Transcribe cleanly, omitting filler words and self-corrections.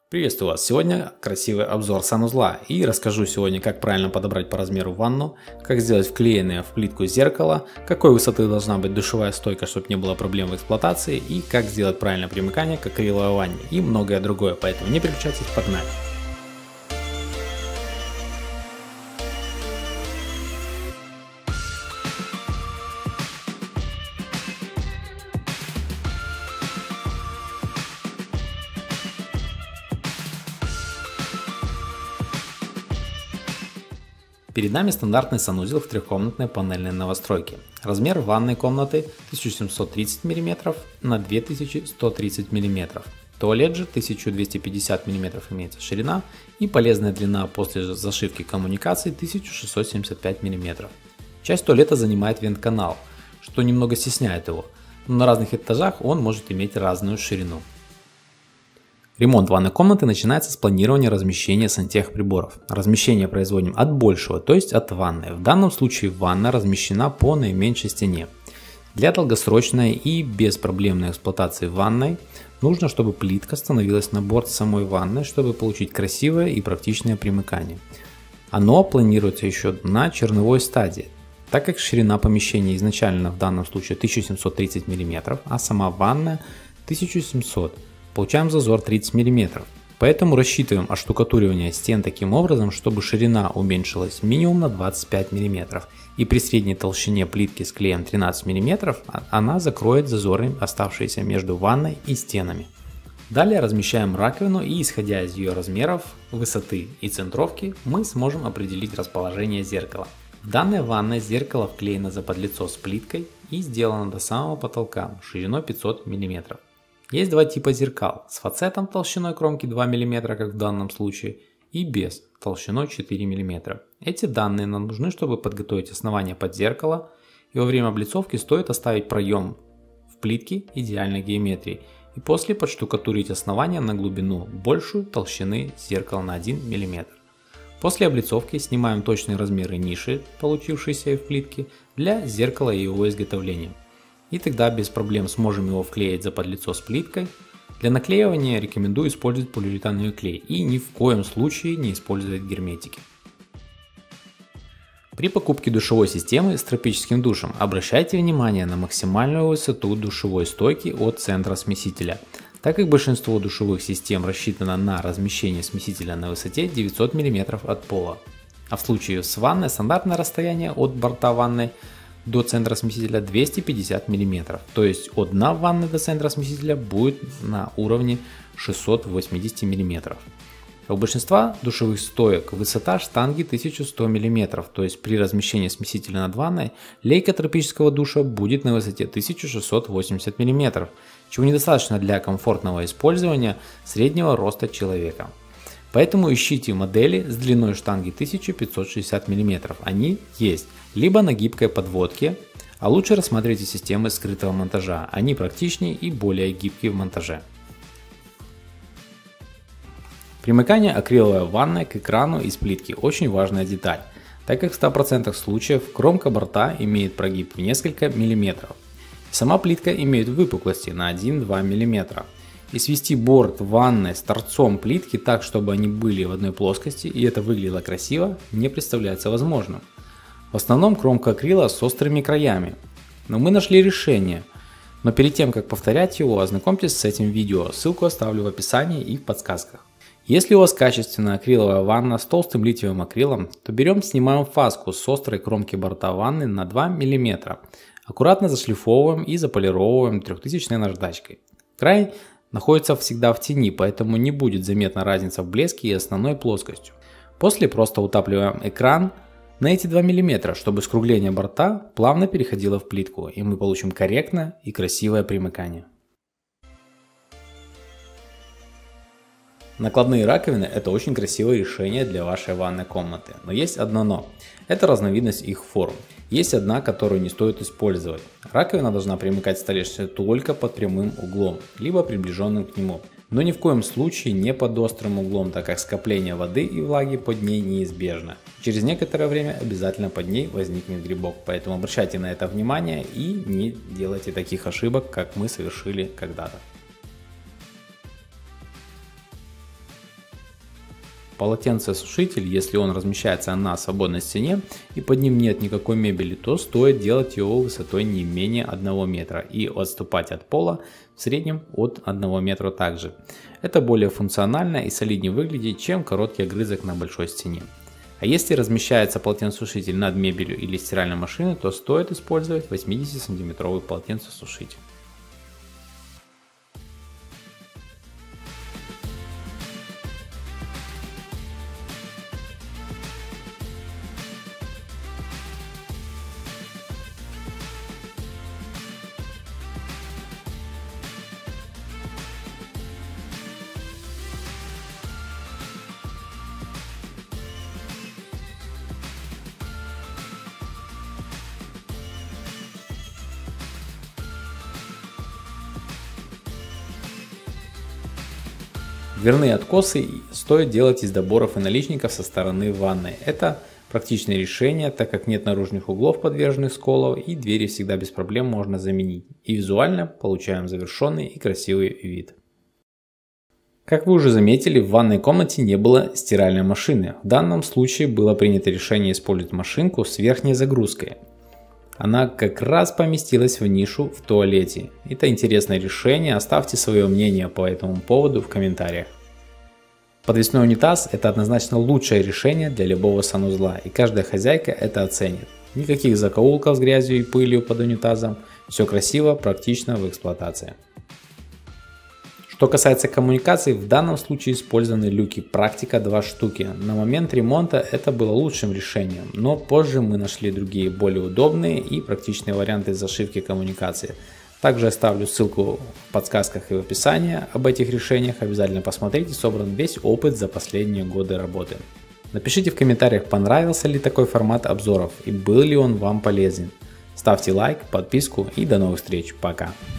Приветствую вас! Сегодня красивый обзор санузла и расскажу сегодня, как правильно подобрать по размеру ванну, как сделать вклеенное в плитку зеркало, какой высоты должна быть душевая стойка, чтобы не было проблем в эксплуатации, и как сделать правильное примыкание к акриловой ванне и многое другое, поэтому не переключайтесь, погнали! Перед нами стандартный санузел в трехкомнатной панельной новостройке. Размер ванной комнаты 1730 мм на 2130 мм. Туалет же 1250 мм имеется ширина и полезная длина после зашивки коммуникаций 1675 мм. Часть туалета занимает вент-канал, что немного стесняет его, но на разных этажах он может иметь разную ширину. Ремонт ванной комнаты начинается с планирования размещения сантехприборов. Размещение производим от большего, то есть от ванной. В данном случае ванна размещена по наименьшей стене. Для долгосрочной и беспроблемной эксплуатации ванной нужно, чтобы плитка становилась на борт самой ванны, чтобы получить красивое и практичное примыкание. Оно планируется еще на черновой стадии, так как ширина помещения изначально в данном случае 1730 мм, а сама ванна 1700 мм. Получаем зазор 30 мм. Поэтому рассчитываем оштукатуривание стен таким образом, чтобы ширина уменьшилась минимум на 25 мм. И при средней толщине плитки с клеем 13 мм она закроет зазоры, оставшиеся между ванной и стенами. Далее размещаем раковину и, исходя из ее размеров, высоты и центровки, мы сможем определить расположение зеркала. В данной ванной зеркало вклеено заподлицо с плиткой и сделано до самого потолка шириной 500 мм. Есть два типа зеркал, с фацетом толщиной кромки 2 мм, как в данном случае, и без, толщиной 4 мм. Эти данные нам нужны, чтобы подготовить основание под зеркало, и во время облицовки стоит оставить проем в плитке идеальной геометрии, и после подштукатурить основание на глубину большую толщины зеркала на 1 мм. После облицовки снимаем точные размеры ниши, получившейся в плитке, для зеркала и его изготовления. И тогда без проблем сможем его вклеить заподлицо с плиткой. Для наклеивания рекомендую использовать полиуретановый клей и ни в коем случае не использовать герметики. При покупке душевой системы с тропическим душем обращайте внимание на максимальную высоту душевой стойки от центра смесителя, так как большинство душевых систем рассчитано на размещение смесителя на высоте 900 мм от пола. А в случае с ванной стандартное расстояние от борта ванны до центра смесителя 250 мм, то есть от дна ванны до центра смесителя будет на уровне 680 мм. У большинства душевых стоек высота штанги 1100 мм, то есть при размещении смесителя над ванной лейка тропического душа будет на высоте 1680 мм, чего недостаточно для комфортного использования среднего роста человека. Поэтому ищите модели с длиной штанги 1560 мм, они есть, либо на гибкой подводке, а лучше рассмотрите системы скрытого монтажа, они практичнее и более гибкие в монтаже. Примыкание акриловой ванны к экрану из плитки очень важная деталь, так как в 100% случаев кромка борта имеет прогиб в несколько миллиметров. Сама плитка имеет выпуклости на 1-2 мм. И свести борт ванны с торцом плитки так, чтобы они были в одной плоскости и это выглядело красиво, не представляется возможным. В основном кромка акрила с острыми краями, но мы нашли решение. Но перед тем как повторять его, ознакомьтесь с этим видео, ссылку оставлю в описании и в подсказках. Если у вас качественная акриловая ванна с толстым литиевым акрилом, то берем, снимаем фаску с острой кромки борта ванны на 2 мм. Аккуратно зашлифовываем и заполировываем 3000 наждачкой. Край находится всегда в тени, поэтому не будет заметна разница в блеске и основной плоскостью. После просто утапливаем экран на эти 2 мм, чтобы скругление борта плавно переходило в плитку, и мы получим корректное и красивое примыкание. Накладные раковины – это очень красивое решение для вашей ванной комнаты, но есть одно но. Это разновидность их форм. Есть одна, которую не стоит использовать. Раковина должна примыкать к столешнице только под прямым углом, либо приближенным к нему. Но ни в коем случае не под острым углом, так как скопление воды и влаги под ней неизбежно. Через некоторое время обязательно под ней возникнет грибок, поэтому обращайте на это внимание и не делайте таких ошибок, как мы совершили когда-то. Полотенцесушитель, если он размещается на свободной стене и под ним нет никакой мебели, то стоит делать его высотой не менее 1 метра и отступать от пола в среднем от 1 метра также. Это более функционально и солиднее выглядит, чем короткий огрызок на большой стене. А если размещается полотенцесушитель над мебелью или стиральной машиной, то стоит использовать 80-сантиметровый полотенцесушитель. Дверные откосы стоит делать из доборов и наличников со стороны ванной. Это практичное решение, так как нет наружных углов, подверженных сколу, и двери всегда без проблем можно заменить. И визуально получаем завершенный и красивый вид. Как вы уже заметили, в ванной комнате не было стиральной машины. В данном случае было принято решение использовать машинку с верхней загрузкой. Она как раз поместилась в нишу в туалете. Это интересное решение, оставьте свое мнение по этому поводу в комментариях. Подвесной унитаз – это однозначно лучшее решение для любого санузла, и каждая хозяйка это оценит. Никаких закоулков с грязью и пылью под унитазом, все красиво, практично в эксплуатации. Что касается коммуникаций, в данном случае использованы люки Практика 2 штуки. На момент ремонта это было лучшим решением, но позже мы нашли другие более удобные и практичные варианты зашивки коммуникации. Также оставлю ссылку в подсказках и в описании об этих решениях. Обязательно посмотрите, собран весь опыт за последние годы работы. Напишите в комментариях, понравился ли такой формат обзоров и был ли он вам полезен. Ставьте лайк, подписку и до новых встреч. Пока.